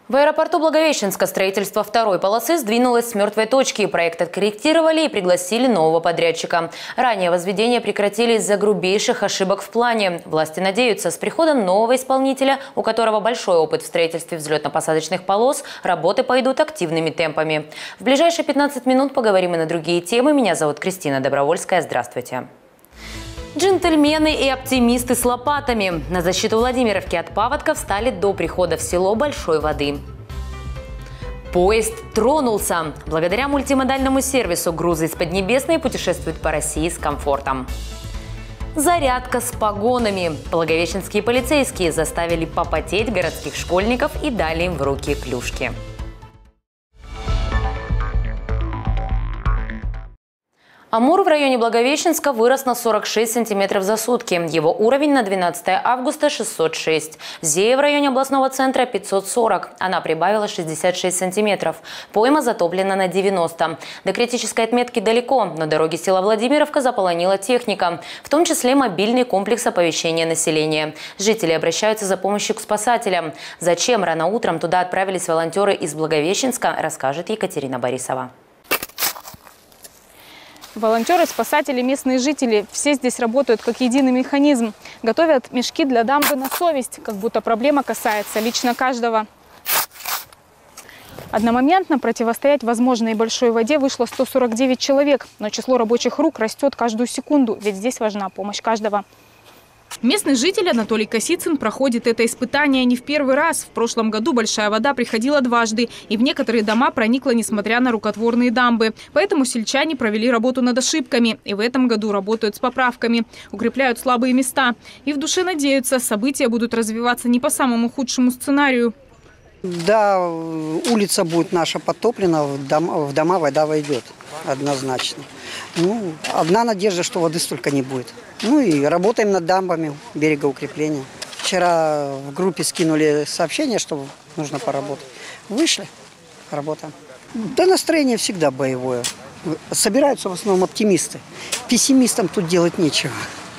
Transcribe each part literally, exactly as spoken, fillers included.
В аэропорту Благовещенска строительство второй полосы сдвинулось с мертвой точки. Проект откорректировали и пригласили нового подрядчика. Ранее возведение прекратили из-за грубейших ошибок в плане. Власти надеются, с приходом нового исполнителя, у которого большой опыт в строительстве взлетно-посадочных полос, работы пойдут активными темпами. В ближайшие пятнадцать минут поговорим и на другие темы. Меня зовут Кристина Добровольская. Здравствуйте. Джентльмены и оптимисты с лопатами. На защиту Владимировки от паводков встали до прихода в село большой воды. Поезд тронулся. Благодаря мультимодальному сервису грузы из Поднебесной путешествуют по России с комфортом. Зарядка с погонами. Благовещенские полицейские заставили попотеть городских школьников и дали им в руки клюшки. Амур в районе Благовещенска вырос на сорок шесть сантиметров за сутки. Его уровень на двенадцатое августа шестьсот шесть. Зея в районе областного центра пятьсот сорок. Она прибавила шестьдесят шесть сантиметров. Пойма затоплена на девяносто. До критической отметки далеко, но дороги села Владимировка заполонила техника, в том числе мобильный комплекс оповещения населения. Жители обращаются за помощью к спасателям. Зачем рано утром туда отправились волонтеры из Благовещенска, расскажет Екатерина Борисова. Волонтеры, спасатели, местные жители – все здесь работают как единый механизм. Готовят мешки для дамбы на совесть, как будто проблема касается лично каждого. Одномоментно противостоять возможной большой воде вышло сто сорок девять человек. Но число рабочих рук растет каждую секунду, ведь здесь важна помощь каждого. Местный житель Анатолий Косицын проходит это испытание не в первый раз. В прошлом году большая вода приходила дважды, и в некоторые дома проникла, несмотря на рукотворные дамбы. Поэтому сельчане провели работу над ошибками. И в этом году работают с поправками, укрепляют слабые места. И в душе надеются, события будут развиваться не по самому худшему сценарию. Да, улица будет наша подтоплена, в дома, в дома вода войдет однозначно. Ну, одна надежда, что воды столько не будет. Ну и работаем над дамбами берегоукрепления. Вчера в группе скинули сообщение, что нужно поработать. Вышли, работаем. Да, настроение всегда боевое. Собираются в основном оптимисты. Пессимистам тут делать нечего.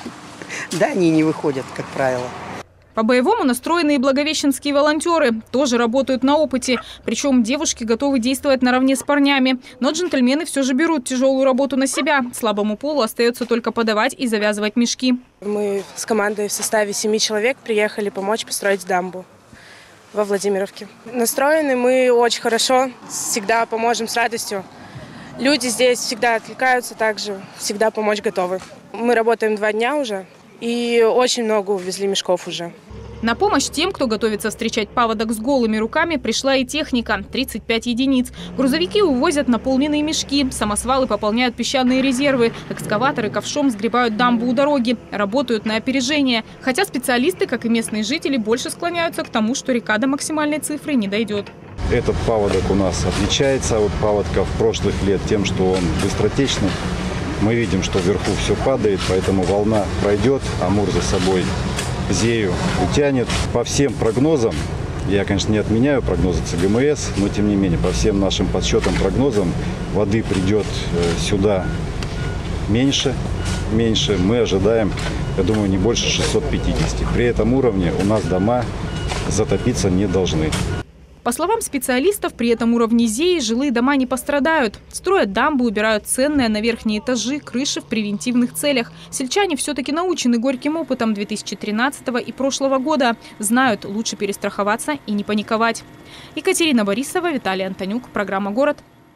Да, они не выходят, как правило. По-боевому настроенные благовещенские волонтеры тоже работают на опыте. Причем девушки готовы действовать наравне с парнями. Но джентльмены все же берут тяжелую работу на себя. Слабому полу остается только подавать и завязывать мешки. Мы с командой в составе семи человек приехали помочь построить дамбу во Владимировке. Настроены мы очень хорошо, всегда поможем с радостью. Люди здесь всегда откликаются, также всегда помочь готовы. Мы работаем два дня уже. И очень много увезли мешков уже. На помощь тем, кто готовится встречать паводок с голыми руками, пришла и техника – тридцать пять единиц. Грузовики увозят наполненные мешки, самосвалы пополняют песчаные резервы, экскаваторы ковшом сгребают дамбу у дороги, работают на опережение. Хотя специалисты, как и местные жители, больше склоняются к тому, что река до максимальной цифры не дойдет. Этот паводок у нас отличается от паводков прошлых лет тем, что он быстротечный. Мы видим, что вверху все падает, поэтому волна пройдет, Амур за собой Зею утянет. По всем прогнозам, я, конечно, не отменяю прогнозы ЦГМС, но тем не менее, по всем нашим подсчетам, прогнозам, воды придет сюда меньше, меньше. Мы ожидаем, я думаю, не больше шестисот пятидесяти. При этом уровне у нас дома затопиться не должны. По словам специалистов, при этом уровне Зеи жилые дома не пострадают. Строят дамбы, убирают ценное на верхние этажи, крыши в превентивных целях. Сельчане все-таки научены горьким опытом две тысячи тринадцатого и прошлого года. Знают, лучше перестраховаться и не паниковать. Екатерина Борисова, Виталий Антонюк. Программа «Город».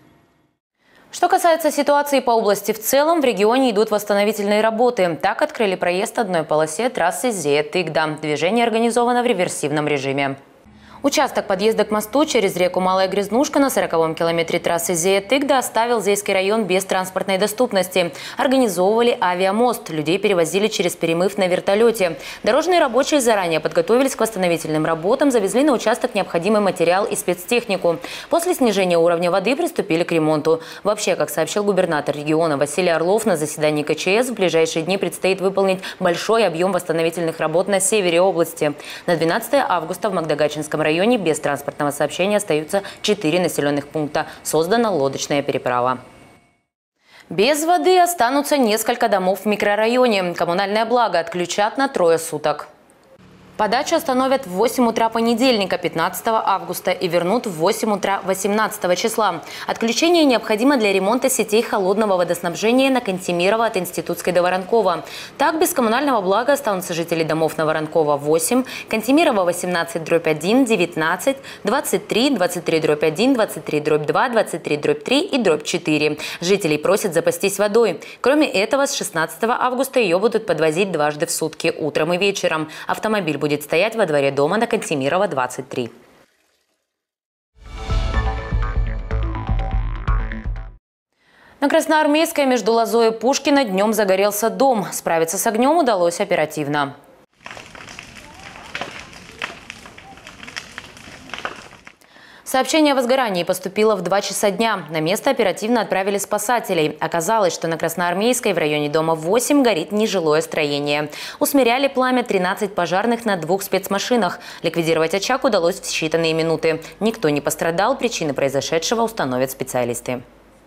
Что касается ситуации по области в целом, в регионе идут восстановительные работы. Так открыли проезд одной полосе трассы Зея-Тыгда. Движение организовано в реверсивном режиме. Участок подъезда к мосту через реку Малая Грязнушка на сороковом километре трассы Зея-Тыгда оставил Зейский район без транспортной доступности. Организовывали авиамост. Людей перевозили через перемыв на вертолете. Дорожные рабочие заранее подготовились к восстановительным работам, завезли на участок необходимый материал и спецтехнику. После снижения уровня воды приступили к ремонту. Вообще, как сообщил губернатор региона Василий Орлов, на заседании КЧС в ближайшие дни предстоит выполнить большой объем восстановительных работ на севере области. На двенадцатое августа в Магдагачинском районе В районе без транспортного сообщения остаются четыре населенных пункта. Создана лодочная переправа. Без воды останутся несколько домов в микрорайоне. Коммунальное благо отключат на трое суток. Подачу остановят в восемь утра понедельника, пятнадцатого августа, и вернут в восемь утра восемнадцатого числа. Отключение необходимо для ремонта сетей холодного водоснабжения на Кантемирова от Институтской до Воронкова. Так, без коммунального блага останутся жители домов на Воронкова восемь, Кантемирова восемнадцать дробь один, девятнадцать, двадцать три, двадцать три дробь один, двадцать три дробь два, двадцать три дробь три и дробь четыре. Жителей просят запастись водой. Кроме этого, с шестнадцатого августа ее будут подвозить дважды в сутки, утром и вечером. Автомобиль будет стоять во дворе дома на Кантемирова, двадцать три. На Красноармейской между Лозой и Пушкино днем загорелся дом. Справиться с огнем удалось оперативно. Сообщение о возгорании поступило в два часа дня. На место оперативно отправили спасателей. Оказалось, что на Красноармейской в районе дома восемь горит нежилое строение. Усмиряли пламя тринадцать пожарных на двух спецмашинах. Ликвидировать очаг удалось в считанные минуты. Никто не пострадал. Причины произошедшего установят специалисты.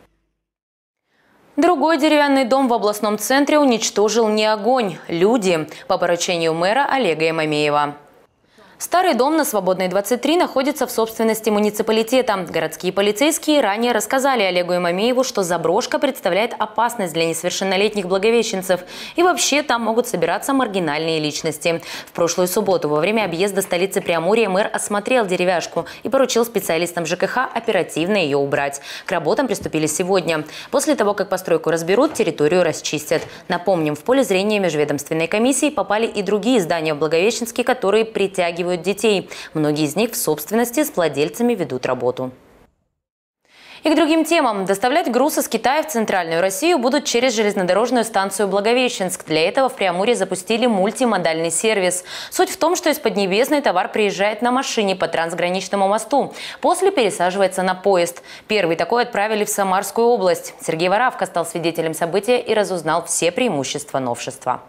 Другой деревянный дом в областном центре уничтожил не огонь. Люди. По поручению мэра Олега Имамеева. Старый дом на Свободной, двадцать три находится в собственности муниципалитета. Городские полицейские ранее рассказали Олегу Имамееву, что заброшка представляет опасность для несовершеннолетних благовещенцев. И вообще там могут собираться маргинальные личности. В прошлую субботу во время объезда столицы Преамурья мэр осмотрел деревяшку и поручил специалистам ЖКХ оперативно ее убрать. К работам приступили сегодня. После того, как постройку разберут, территорию расчистят. Напомним, в поле зрения межведомственной комиссии попали и другие здания в Благовещенске, которые притягивают детей. Многие из них в собственности, с владельцами ведут работу. И к другим темам. Доставлять груз из Китая в Центральную Россию будут через железнодорожную станцию Благовещенск. Для этого в Преамурье запустили мультимодальный сервис. Суть в том, что из Поднебесной товар приезжает на машине по трансграничному мосту. После пересаживается на поезд. Первый такой отправили в Самарскую область. Сергей Воравка стал свидетелем события и разузнал все преимущества новшества.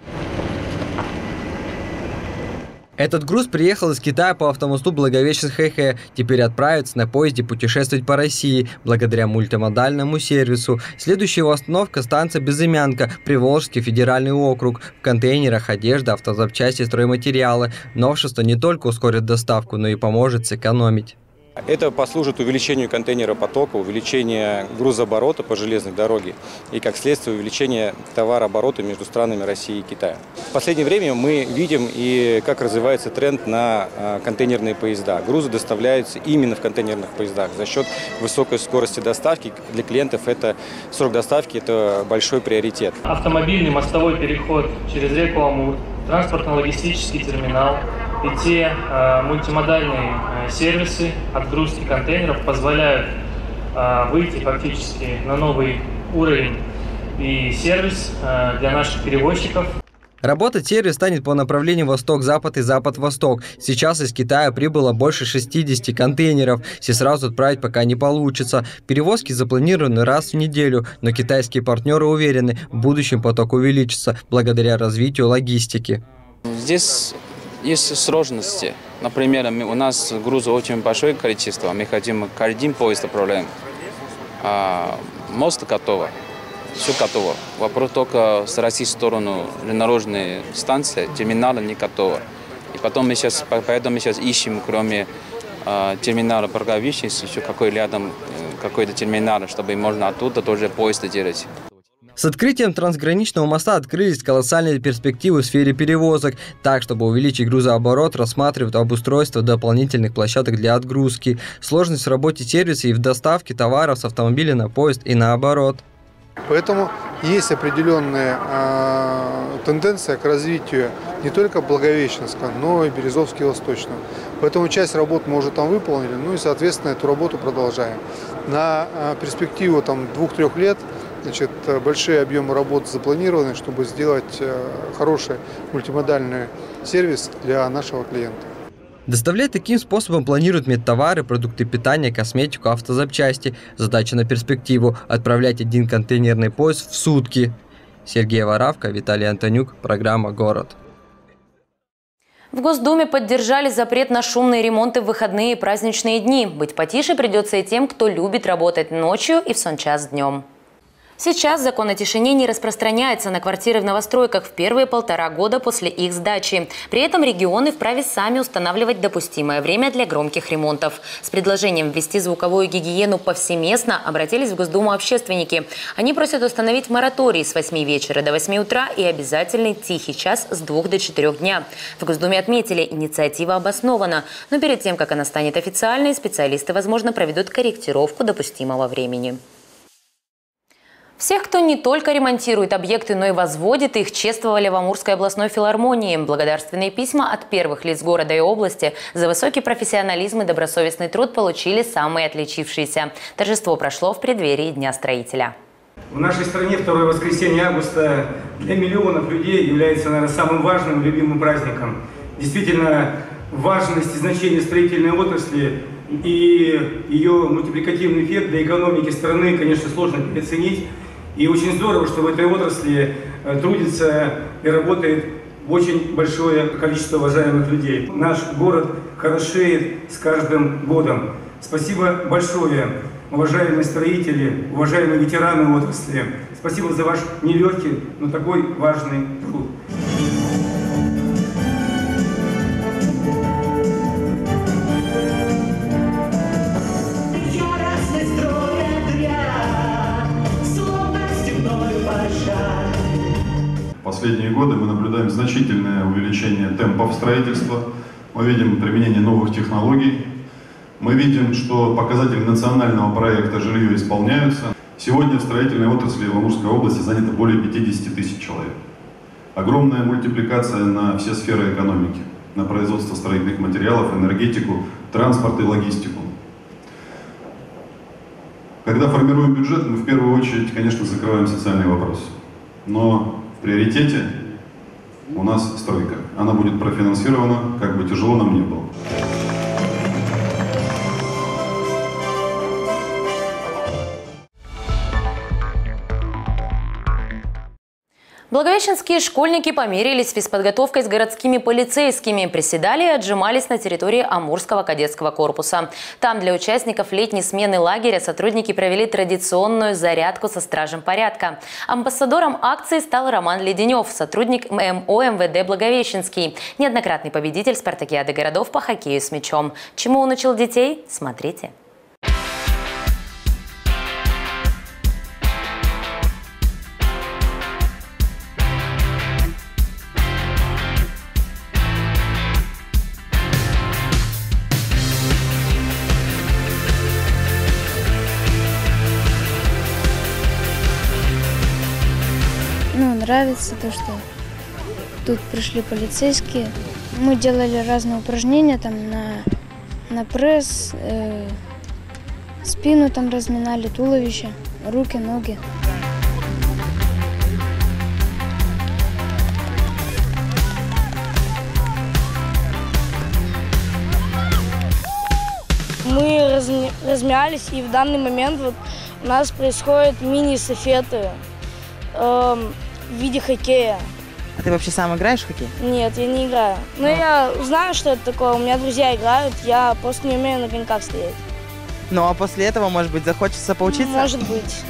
Этот груз приехал из Китая по автомосту Благовещенск-Хэхэ. Теперь отправится на поезде путешествовать по России благодаря мультимодальному сервису. Следующая его остановка – станция Безымянка, Приволжский федеральный округ. В контейнерах одежда, автозапчасти, стройматериалы. Новшество не только ускорит доставку, но и поможет сэкономить. Это послужит увеличению контейнеропотока, увеличению грузооборота по железной дороге и, как следствие, увеличению товарооборота между странами России и Китая. В последнее время мы видим, и как развивается тренд на контейнерные поезда. Грузы доставляются именно в контейнерных поездах за счет высокой скорости доставки. Для клиентов это срок доставки – это большой приоритет. Автомобильный мостовой переход через реку Амур, транспортно-логистический терминал и те э, мультимодальные э, сервисы отгрузки контейнеров позволяют э, выйти фактически на новый уровень и сервис э, для наших перевозчиков. Работать сервис станет по направлению восток-запад и запад-восток. Сейчас из Китая прибыло больше шестидесяти контейнеров. Все сразу отправить пока не получится. Перевозки запланированы раз в неделю, но китайские партнеры уверены, в будущем поток увеличится благодаря развитию логистики. Здесь есть сложности. Например, у нас груза очень большое количество. Мы хотим один поезд отправляем. А мост готов. Все готово. Вопрос только с российской стороны железнодорожной станции, терминала не готово. И потом мы сейчас, поэтому мы сейчас ищем, кроме э, терминала Благовещенск, еще какой рядом э, какой-то терминал, чтобы можно оттуда тоже поезд делать. С открытием трансграничного моста открылись колоссальные перспективы в сфере перевозок. Так, чтобы увеличить грузооборот, рассматривают обустройство дополнительных площадок для отгрузки. Сложность в работе сервиса и в доставке товаров с автомобиля на поезд и наоборот. Поэтому есть определенная э, тенденция к развитию не только Благовещенска, но и Березовски и Восточного. Поэтому часть работ мы уже там выполнили, ну и, соответственно, эту работу продолжаем. На э, перспективу двух-трех лет значит, большие объемы работ запланированы, чтобы сделать э, хороший мультимодальный сервис для нашего клиента. Доставлять таким способом планируют медтовары, продукты питания, косметику, автозапчасти. Задача на перспективу – отправлять один контейнерный поезд в сутки. Сергей Воравка, Виталий Антонюк, программа «Город». В Госдуме поддержали запрет на шумные ремонты в выходные и праздничные дни. Быть потише придется и тем, кто любит работать ночью и в сон час днем. Сейчас закон о тишине не распространяется на квартиры в новостройках в первые полтора года после их сдачи. При этом регионы вправе сами устанавливать допустимое время для громких ремонтов. С предложением ввести звуковую гигиену повсеместно обратились в Госдуму общественники. Они просят установить мораторий с восьми вечера до восьми утра и обязательный тихий час с двух до четырёх дня. В Госдуме отметили, инициатива обоснована. Но перед тем, как она станет официальной, специалисты, возможно, проведут корректировку допустимого времени. Всех, кто не только ремонтирует объекты, но и возводит их, чествовали в Амурской областной филармонии. Благодарственные письма от первых лиц города и области за высокий профессионализм и добросовестный труд получили самые отличившиеся. Торжество прошло в преддверии Дня строителя. В нашей стране второе воскресенье августа для миллионов людей является, наверное, самым важным и любимым праздником. Действительно, важность и значение строительной отрасли и ее мультипликативный эффект для экономики страны, конечно, сложно переоценить. И очень здорово, что в этой отрасли трудится и работает очень большое количество уважаемых людей. Наш город хорошеет с каждым годом. Спасибо большое, уважаемые строители, уважаемые ветераны отрасли. Спасибо за ваш нелегкий, но такой важный труд. В последние годы мы наблюдаем значительное увеличение темпов строительства, мы видим применение новых технологий, мы видим, что показатели национального проекта жилье исполняются. Сегодня в строительной отрасли в Амурской области занято более пятидесяти тысяч человек. Огромная мультипликация на все сферы экономики, на производство строительных материалов, энергетику, транспорт и логистику. Когда формируем бюджет, мы в первую очередь, конечно, закрываем социальные вопросы. Но в приоритете у нас стройка. Она будет профинансирована, как бы тяжело нам ни было. Благовещенские школьники померились физподготовкой с городскими полицейскими, приседали и отжимались на территории Амурского кадетского корпуса. Там для участников летней смены лагеря сотрудники провели традиционную зарядку со стражем порядка. Амбассадором акции стал Роман Леденев, сотрудник МО эм вэ дэ Благовещенский, неоднократный победитель спартакиады городов по хоккею с мячом. Чему он учил детей? Смотрите. Ну, нравится то, что тут пришли полицейские. Мы делали разные упражнения там на, на пресс, э, спину там разминали, туловище, руки, ноги. Мы разми, размялись, и в данный момент вот у нас происходят мини-эстафеты э, в виде хоккея. А ты вообще сам играешь в хоккей? Нет, я не играю. Но ну. я знаю, что это такое. У меня друзья играют, я просто не умею на коньках стоять. Ну а после этого, может быть, захочется поучиться? Может быть.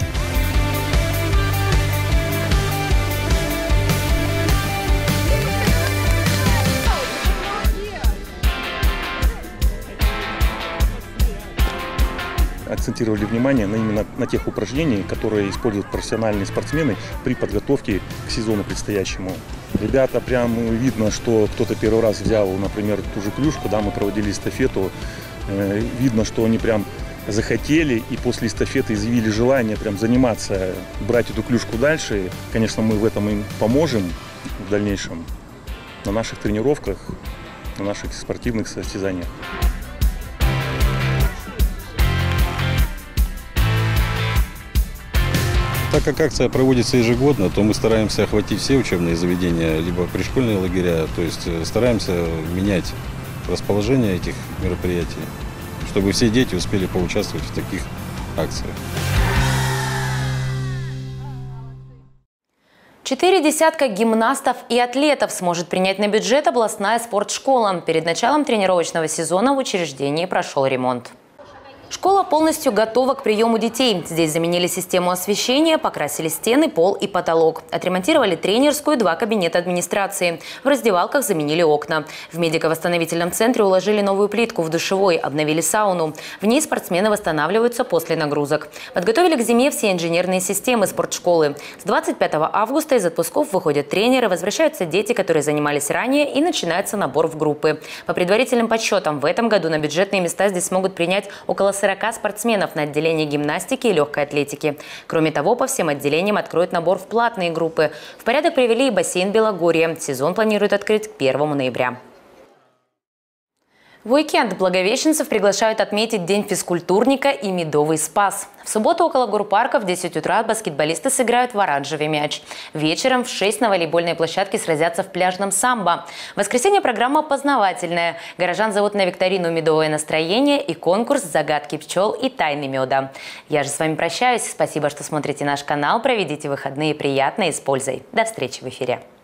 Акцентировали внимание на именно на тех упражнениях, которые используют профессиональные спортсмены при подготовке к сезону предстоящему. Ребята, прям видно, что кто-то первый раз взял, например, ту же клюшку, да, мы проводили эстафету, э, видно, что они прям захотели и после эстафеты изъявили желание прям заниматься, брать эту клюшку дальше. Конечно, мы в этом им поможем в дальнейшем на наших тренировках, на наших спортивных состязаниях. Так как акция проводится ежегодно, то мы стараемся охватить все учебные заведения, либо пришкольные лагеря, то есть стараемся менять расположение этих мероприятий, чтобы все дети успели поучаствовать в таких акциях. Четыре десятка гимнастов и атлетов сможет принять на бюджет областная спортшкола. Перед началом тренировочного сезона в учреждении прошел ремонт. Школа полностью готова к приему детей. Здесь заменили систему освещения, покрасили стены, пол и потолок. Отремонтировали тренерскую, два кабинета администрации. В раздевалках заменили окна. В медико-восстановительном центре уложили новую плитку в душевой, обновили сауну. В ней спортсмены восстанавливаются после нагрузок. Подготовили к зиме все инженерные системы спортшколы. С двадцать пятого августа из отпусков выходят тренеры, возвращаются дети, которые занимались ранее, и начинается набор в группы. По предварительным подсчетам, в этом году на бюджетные места здесь смогут принять около сорока спортсменов на отделении гимнастики и легкой атлетики. Кроме того, по всем отделениям откроют набор в платные группы. В порядок привели и бассейн Белогорье. Сезон планируют открыть к первому ноября. В уикенд благовещенцев приглашают отметить День физкультурника и Медовый спас. В субботу около Гурпарка в десять утра баскетболисты сыграют в оранжевый мяч. Вечером в шесть на волейбольной площадке сразятся в пляжном самбо. В воскресенье программа познавательная. Горожан зовут на викторину «Медовое настроение» и конкурс «Загадки пчел и тайны меда». Я же с вами прощаюсь. Спасибо, что смотрите наш канал. Проведите выходные приятно и с пользой. До встречи в эфире.